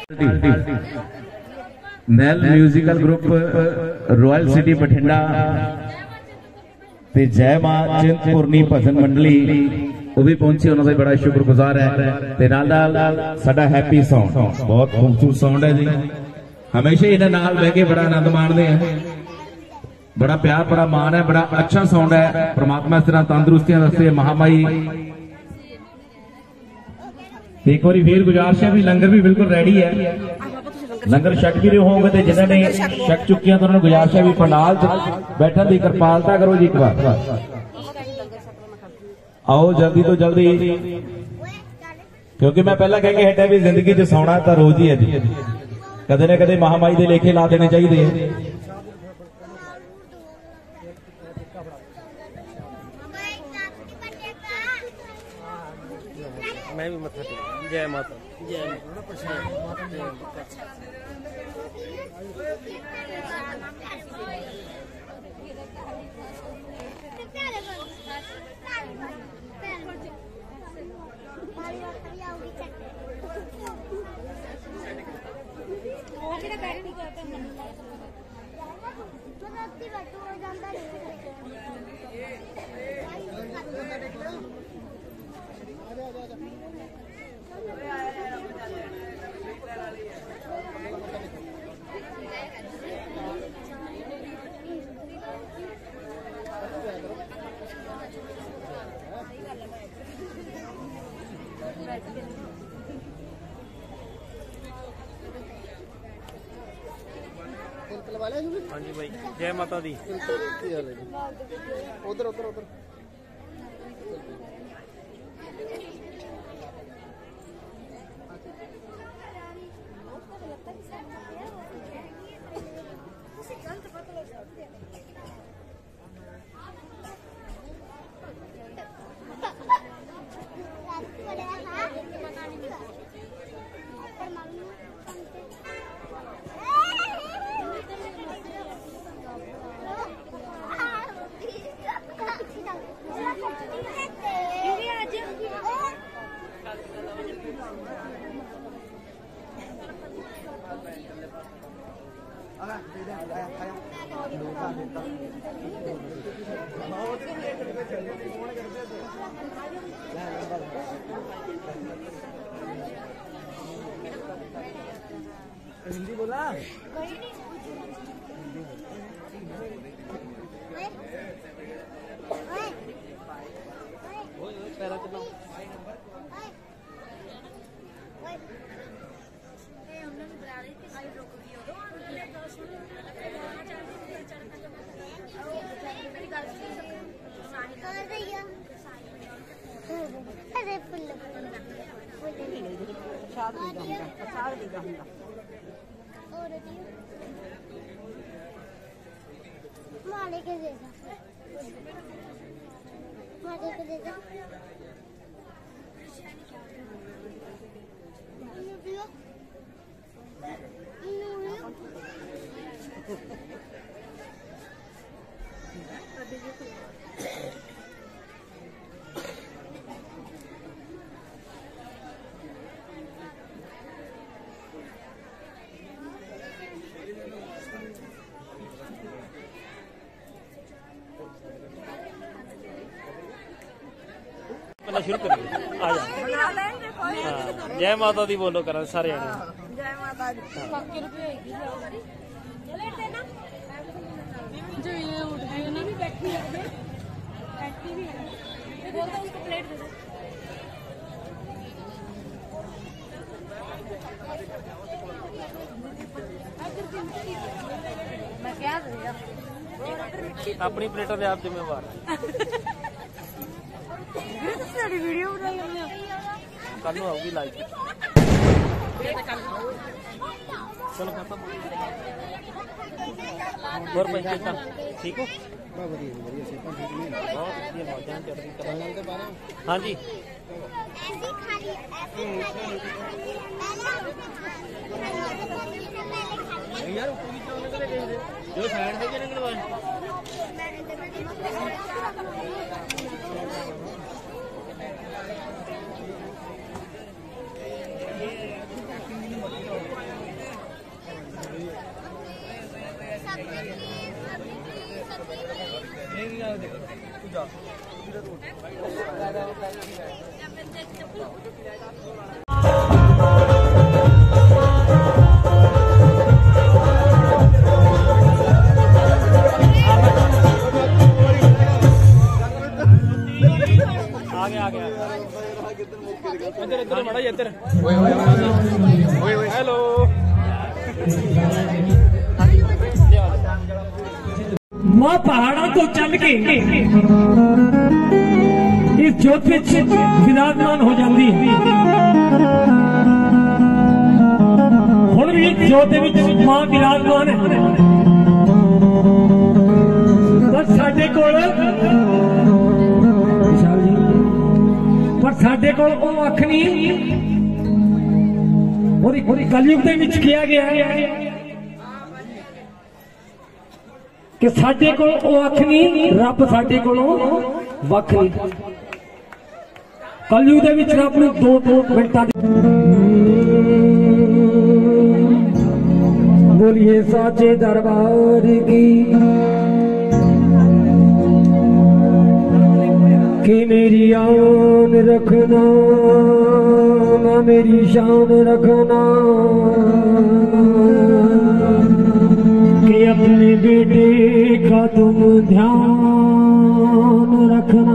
Nail musical group royal city Bathinda ते जय मां चिंतपुरनी भजन मंडली वो भी पहुंची, उन्होंने बड़ा शुक्रगुजार है। ते नाल साडा हैप्पी साउंड बहुत खूबसूरत साउंड है जी, हमेशा इन्हां नाल बह के बड़ा आनंद माणदे हैं, बड़ा प्यार बड़ा मान है, बड़ा अच्छा साउंड है। परमात्मा इस तरह तंदुरुस्तियां दसे, महामाई। एक बार फिर गुजारिश है भी लंगर भी बिल्कुल रेडी है, लंगर छक भी रहे होंगे तो जिन्होंने छक चुके हैं तो उन्होंने गुजारिश है भी पंडाल बैठने की कृपालता करो जी। एक बार आओ जल्दी तो जल्दी, क्योंकि मैं पहला कह के हटा भी जिंदगी च सौना तो रोज ही है जी, कदे न कदे महामाई के लेखे ला देने चाहिए। मैं भी मत्था टेक। जय माता, जय माता, जय माता। हाँ जी भाई, जय माता दी। उधर उधर उधर हिंदी बोला शुरू कर आ जा। जय माता दी बोलो करा सारे जय माता दी। जो ये उठ गई ना भी बैठी है, बैठी भी है, ये बोलता उसको प्लेट दे दो। मैं क्या दूंगा अपनी प्लेटों में आप जिम्मेवार वीडियो बनाई हमने, कल आऊगी लाइव। चलो और पंचायत ठीक हो? हाँ जी यार जो साइड है हेलो मां पहाड़ों तो चल के इस जोत विच विराजमान हो जाती है। हुण भी जोत विच मां विराजमान है, पर साडे कोल अख नहीं और कलयुग दे विच किया गया है कि साडे कोल अख नहीं, रब साडे कोलों वख नहीं। कलयुग दे विच रब नूं 2-2 मिनटां बोलिए साचे दरबार की कि मेरी आन रखना ना मेरी शान रखना, कि अपने बेटे का तुम ध्यान रखना,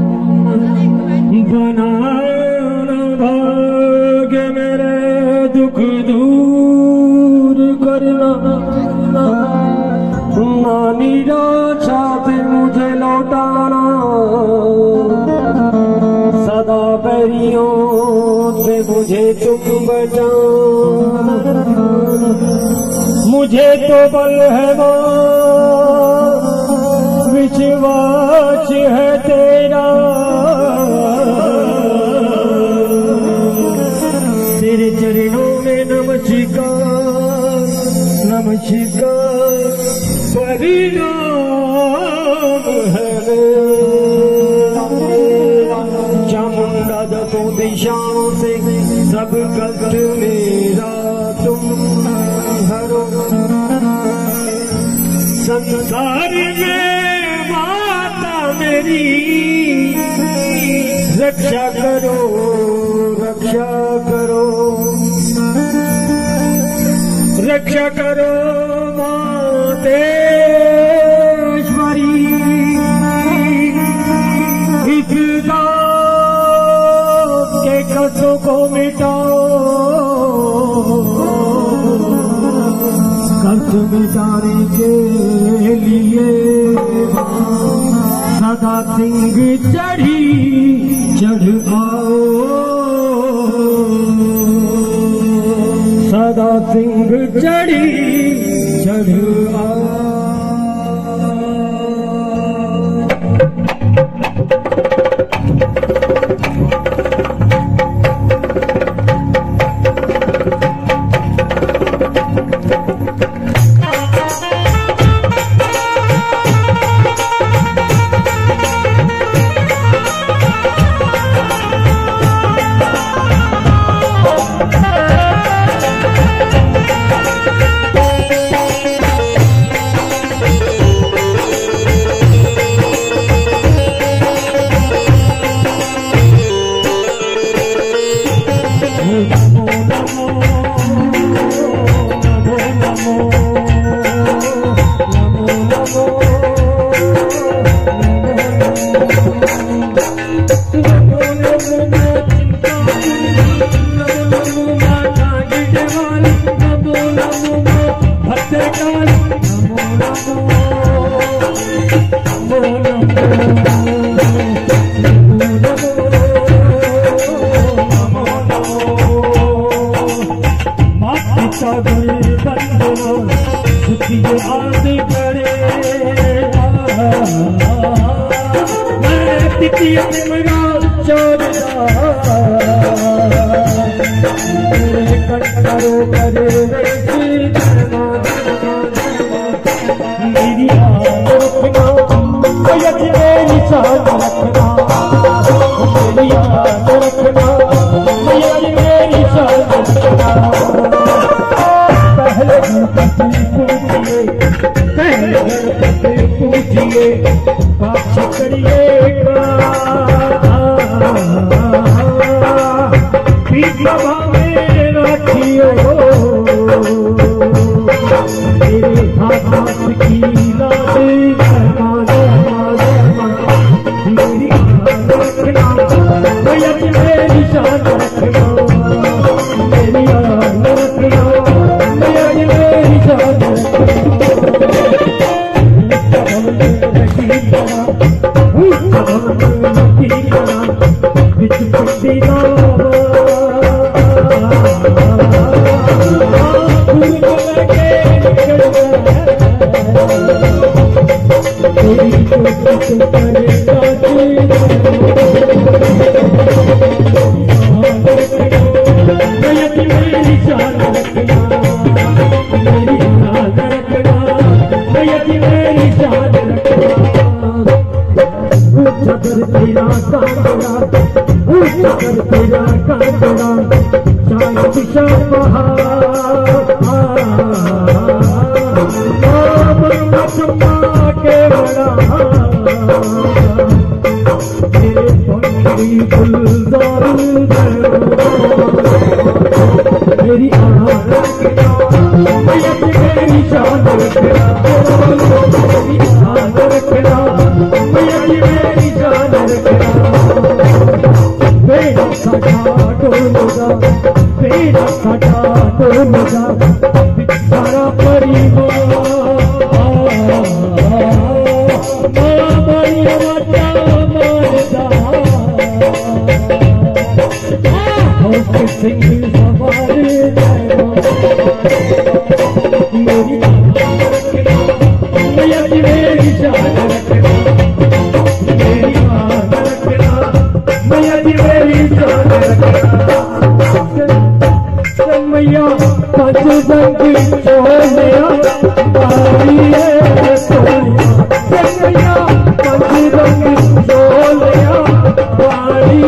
बनाना भाग्य मेरे दुख दूर करना, नानी राजा से मुझे लौटाना, सदा बैरियों से मुझे तुम बचाना। मुझे तो बल है मां, विश्वास है तेरा, तेरे चरणों में नमस्कार नमस्कार, परिणाम है चामुंडा दसों दिशाओं से सब कष्ट मेरा तुम हरो। संसार में माता मेरी रक्षा करो रक्षा करो रक्षा करो मातेश्वरी, इस गाँव के कष्टों को मिटाओ, कष्ट मिटाने के लिए सदा सिंह चढ़ आओ, सदा सिंह चढ़ आओ। पहले पूछिए बात करिए राखियो मेरे हाथ की लाज मेरी रखना भैया की मेरी शान रखना मेरी आन रखना भैया की मेरी शान तेरा कांगड़ा चाय दिशा के बड़ा मेरे पंखी गुलजार मेरी आन मेरी शान रखना मेरी आन रखना मेरी जान रखना बेड़ा साडा डोलदा बेड़ा साडा डोलदा सारा परिवार माया वाटा मारदा होक सिंह हमारे मेरी मेरी जान रखना मेरी आन रखना मेरी जान रखना मैया पंच संग छोड़िया बारी मैया पंच संग छोड़िया बारी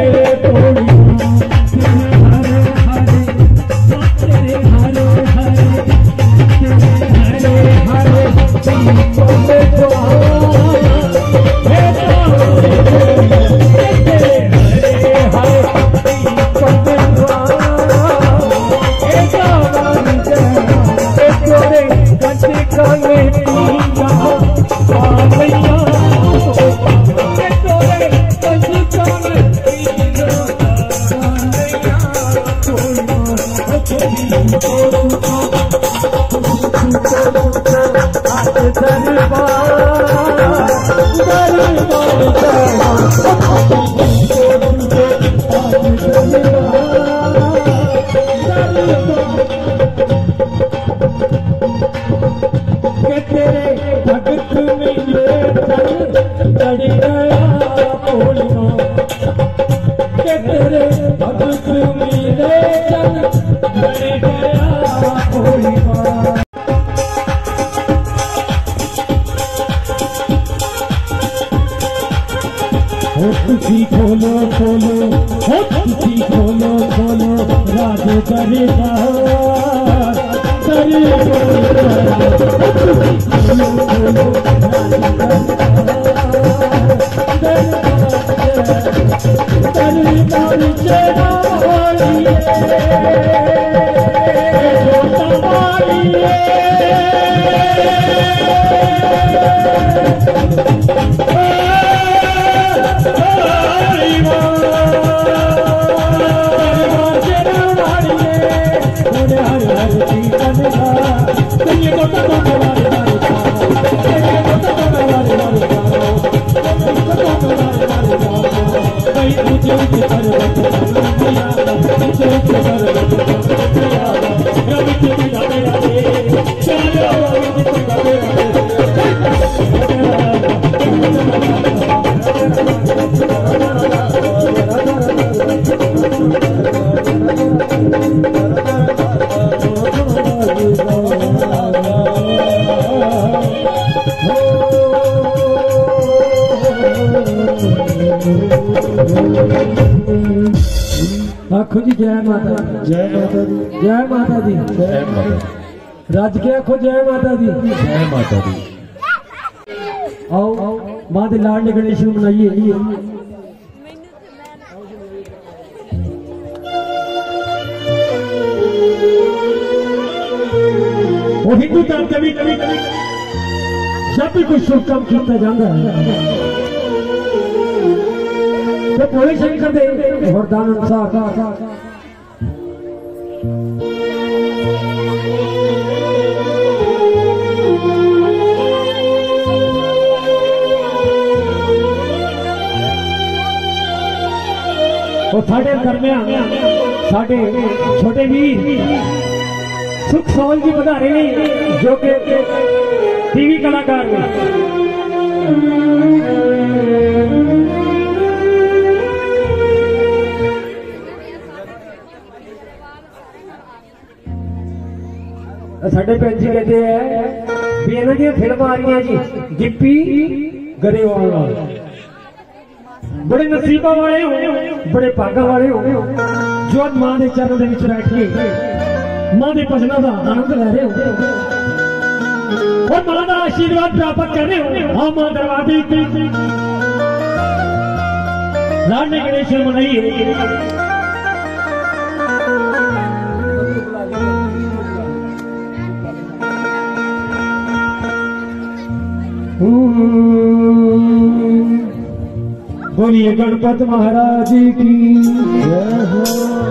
खोलो खोलो खोलो खोलो राज करेगा आखो जी जय माता दी जय माता दी जय माता दी जय माता राज के आखो जय माता दी जय माता दी। आओ मां दे लाडले गणेश नूं मनाइए। वो हिंदू धर्म कभी कभी जब भी कुछ शुभ काम किया जाता है तो भोले शंकर दे वरदान अनुसार और साढ़े दरम्यान साढ़े छोटे वीर सुख सौल जी बता रहे हैं जो कि टीवी कलाकार हैं। साढ़े भैन जी कहते हैं भी इन्हों दी फिल्म आ रही है जी गिप्पी गरेवाल बड़े नसीबा वाले हो बड़े भागा वाले हो जो मां के चरण के बैठ के मां के भजनों का आनंद ले रहे हो और मां का आशीर्वाद प्राप्त कर रहे हो। हाँ मां दरवाजे लाडली गणेश मनाइए। बोलिए गणपत महाराज की जय हो।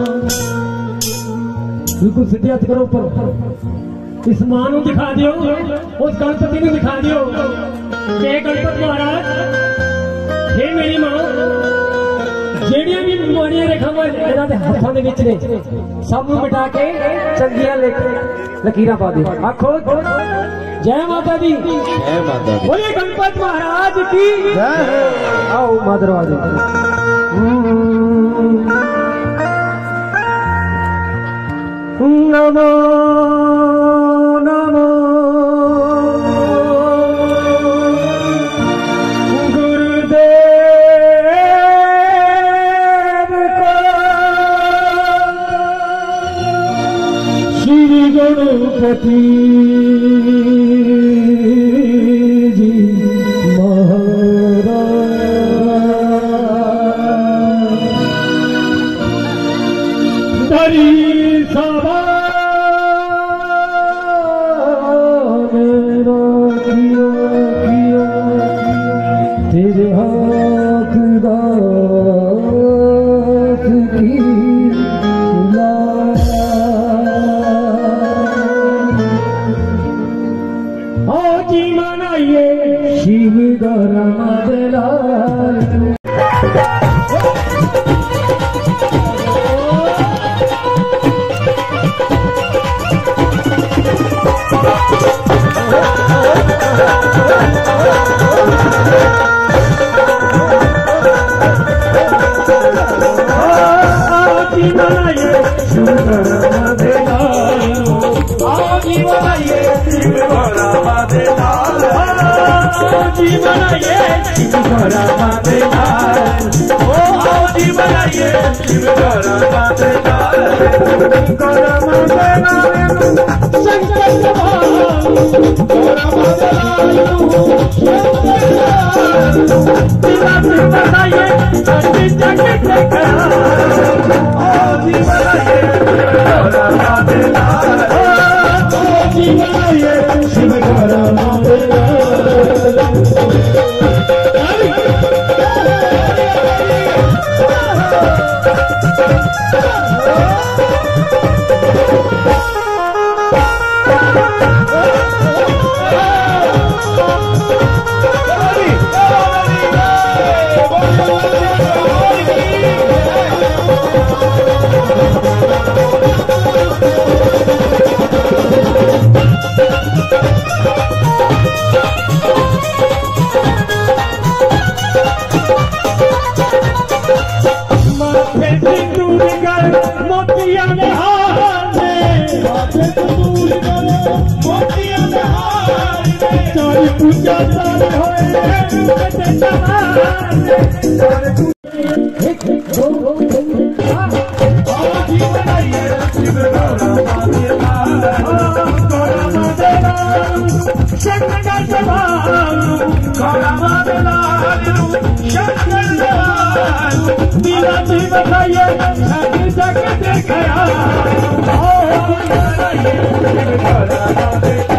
बिल्कुल सीधे हाथ करो ऊपर इस मां को दिखा दियो उस गणपति को दिखा दियो कि गणपत महाराज हे मेरी मां ਜਿਹੜੀਆਂ भी ਮਾੜੀਆਂ ਰੇਖਾਵਾਂ ਇਹਨਾਂ ਦੇ ਹੱਥਾਂ ਦੇ ਵਿੱਚ ਨੇ ਸਭ ਨੂੰ ਮਿਟਾ ਕੇ ਚੰਗੀਆਂ ਲਕੀਰਾਂ ਪਾ ਦਿਓ। ਆਖੋ जय माता दी जय माता दी। बोलिए गणपत महाराज की जय। आओ मां दरवाजे नमो नमो गुरुदेव को श्री गणपति बताइए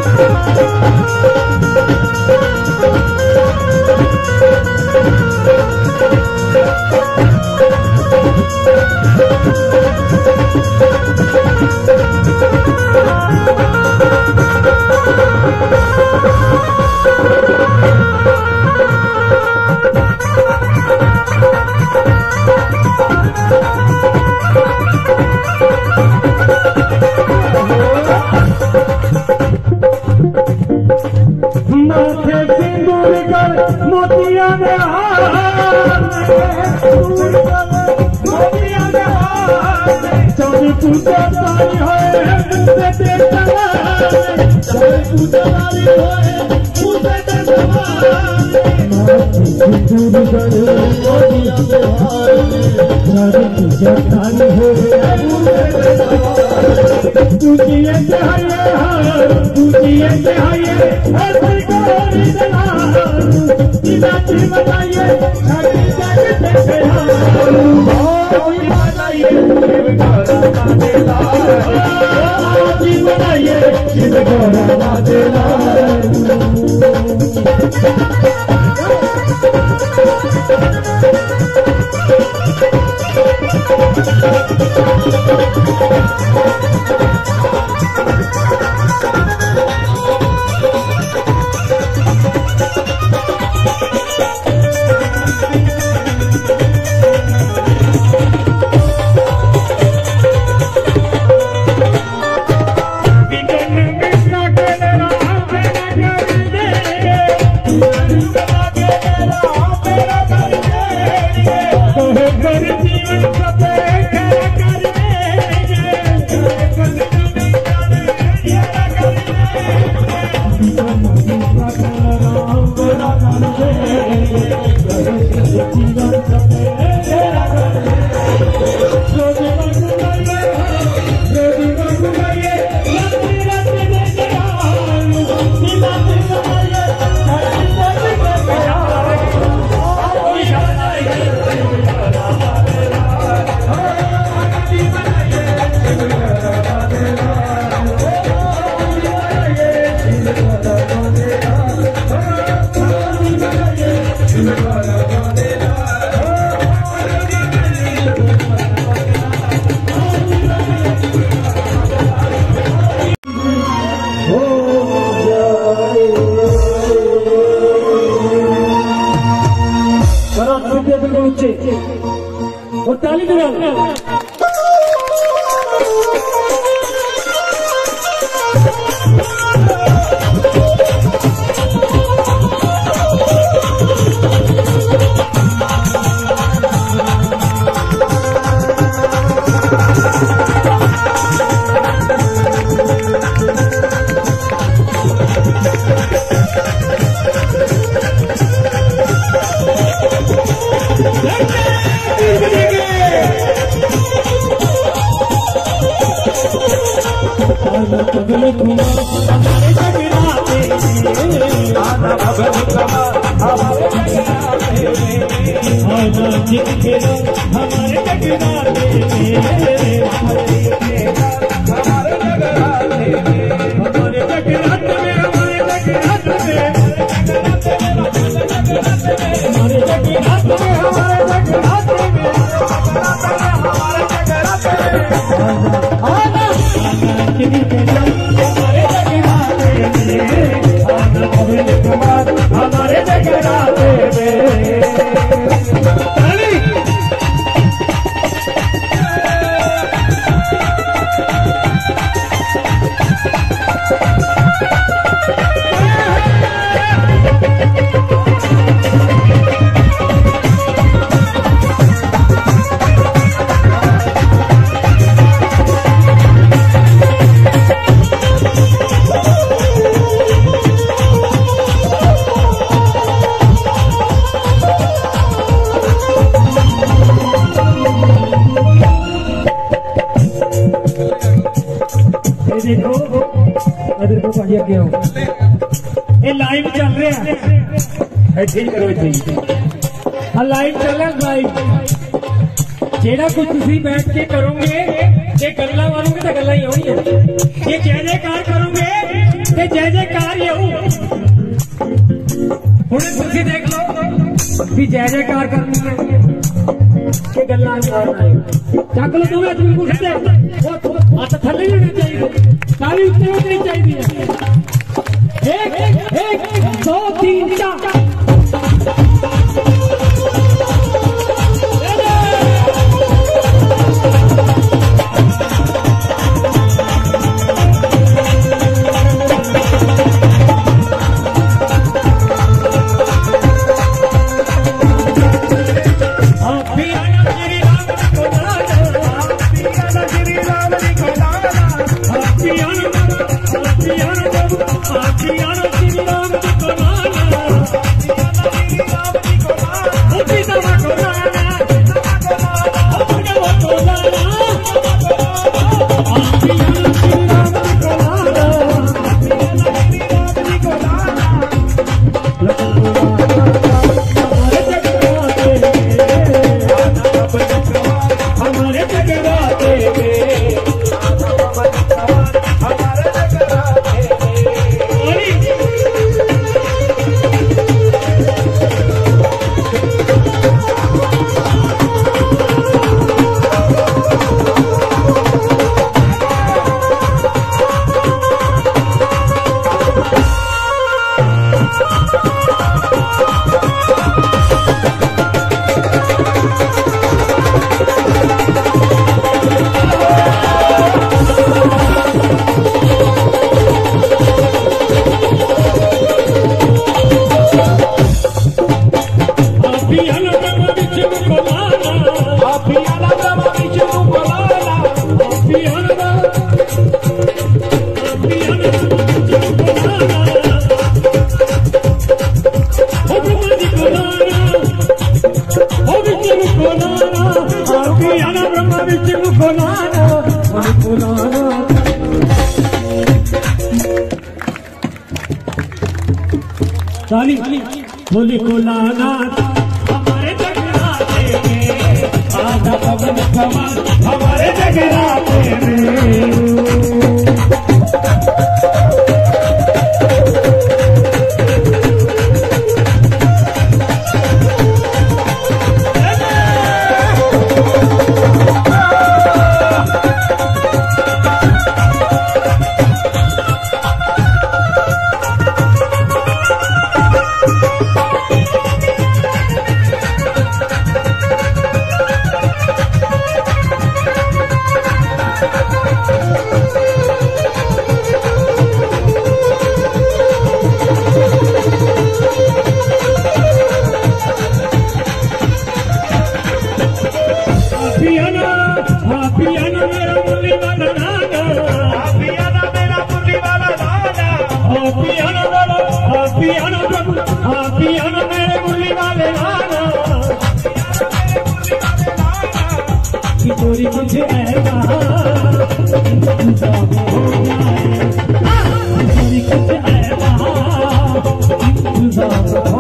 और ताली बजाओ। लाइव चल रहा है, ठीक करो लाइव चल रहा लाइव जेड़ा कुछ तुसी बैठ के करोगे ये गल्ला मारोगे तो गल्ला ही होनी है, ये जय जयकार करोगे ते जय जयकार ही हो। हुण तुसीं देख लो भी जय जयकार करनी है कि गल्लां करना है। चक लो दोवें बिल्कुल सीधे, हत्थ थल्ले नहीं होने चाहिए, ताली उत्ते होनी चाहिए। एक एक 2 3 4 ताली बोली कोलाना हमारे जगराते में, आधा पवन खमा हमारे जगराते में। चोरी कुछ ऐसा इंतजाम हो जाए, चोरी कुछ ऐसा इंतजाम